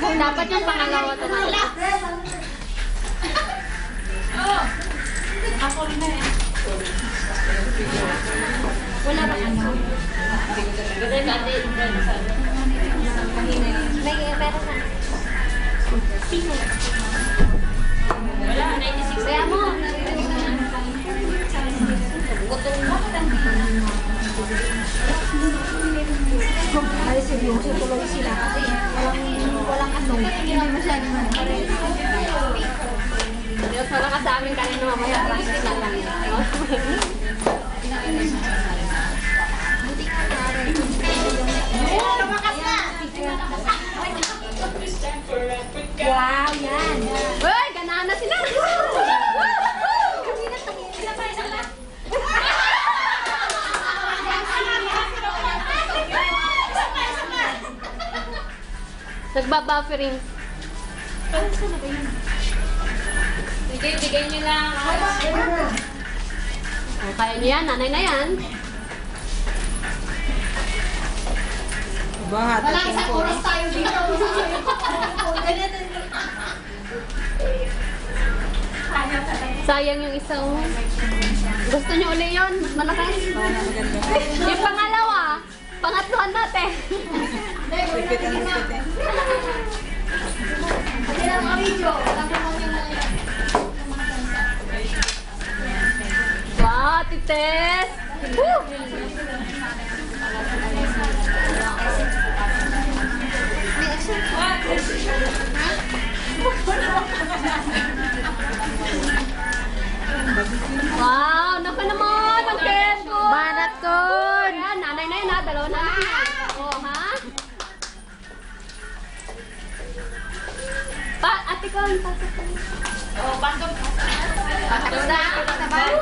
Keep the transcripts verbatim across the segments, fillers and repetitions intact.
Dapat yung pangalawa to na. Ako na eh. Wala ba ano? May pera na. Sino? Wala, ninety-six. Kaya mo. Ay, seryoso tuloy sila kasi walang, walang ano. Hindi masyado man. Diyos, wala ka sa amin kanina mamaya. Practice na lang. Wow, yan. Uy, ganahan na sila. Nagbabuffering. Sige, bigay niyo lang. Oh, kaya niyo yan, nanay na yan. Wala isang oras tayo dito. Sayang yung isang. Gusto niyo uli yun? Mas malakas? Yung pangalawa. Pangatluhan natin. Repeat and repeat eh. Wow, tites! Woo! Wow, naku naman, ang keso! Banat ko! Ayan, nanay na yun ha, dalawa na lang yan. Oo, ha? Pa, ate ko, ang pasok ko. Oh, pasok. Pasok na, pasok na ba?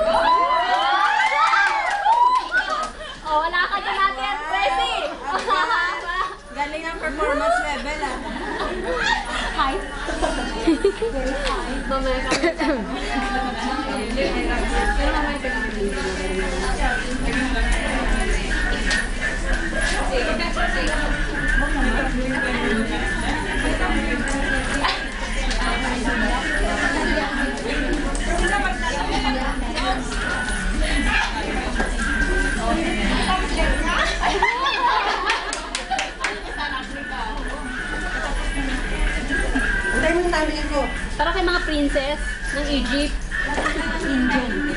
Oh, wala ka dyan ate at Presi! Galing ang performance level ah. Hi! Very high. Mamaya kami. Pero mamaya kami. Antay mo yung timing ko. Para kay mga princess ng Egypt. Indian.